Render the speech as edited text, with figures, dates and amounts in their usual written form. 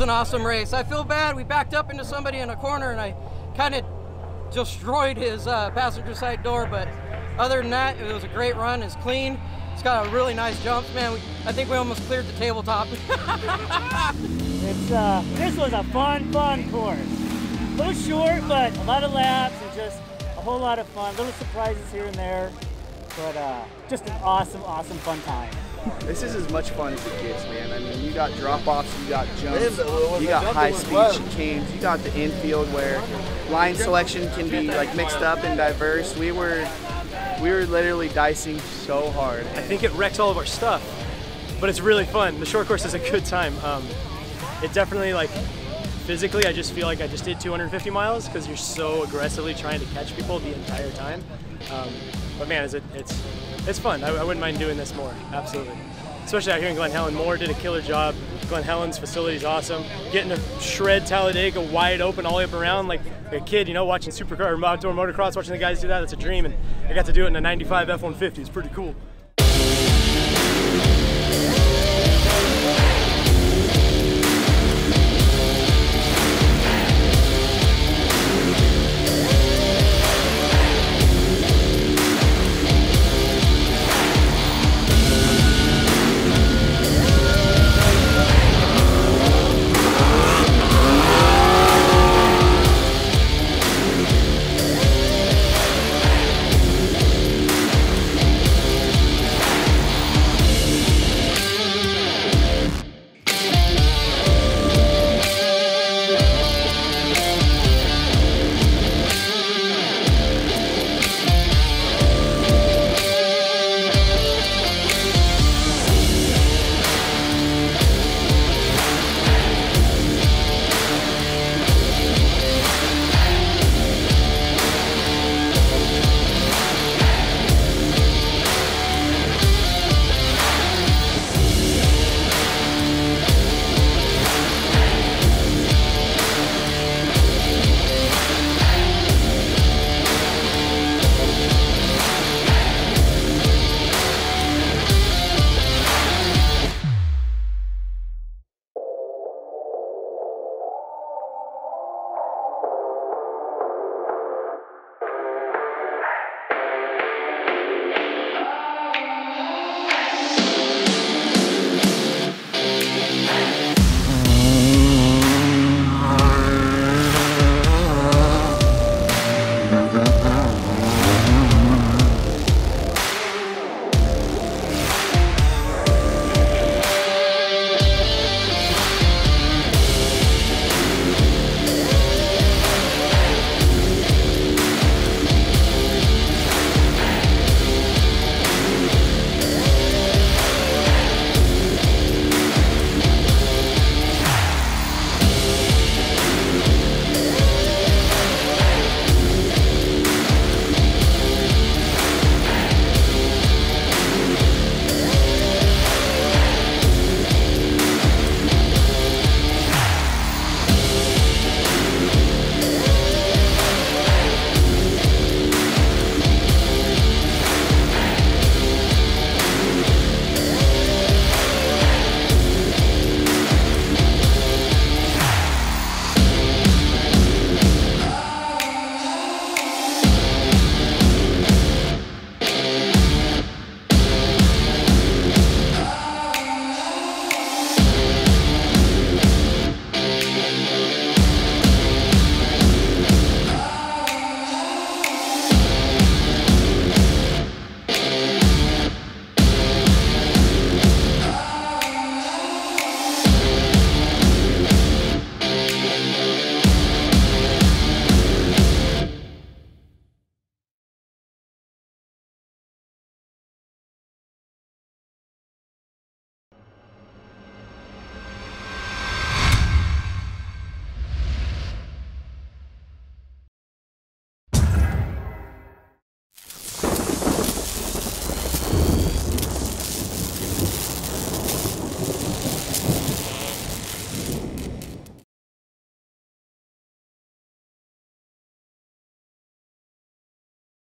was an awesome race. I feel bad. We backed up into somebody in a corner and I kind of destroyed his passenger side door, but other than that, it was a great run. It's clean. It's got a really nice jump, man. I think we almost cleared the tabletop. This was a fun course. A little short, but a lot of laps and just a whole lot of fun. Little surprises here and there, but just an awesome fun time. This is as much fun as it gets, man. I mean, you got drop-offs, you got jumps, you got high-speed chicanes, you got the infield where line selection can be like mixed up and diverse. We were literally dicing so hard. I think it wrecks all of our stuff, but it's really fun. The short course is a good time. It definitely, like, physically, I just feel like I just did 250 miles because you're so aggressively trying to catch people the entire time. But man, it's fun. I wouldn't mind doing this more, absolutely. Especially out here in Glen Helen. Moore did a killer job. Glen Helen's facility is awesome. Getting to shred Talladega wide open all the way up around like a kid, you know, watching supercar or outdoor motocross, watching the guys do that, that's a dream. And I got to do it in a 95 F-150. It's pretty cool.